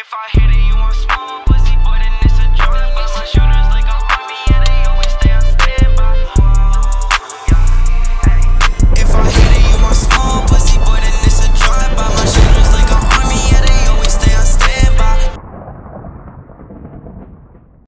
If I hit it, you want smoke, but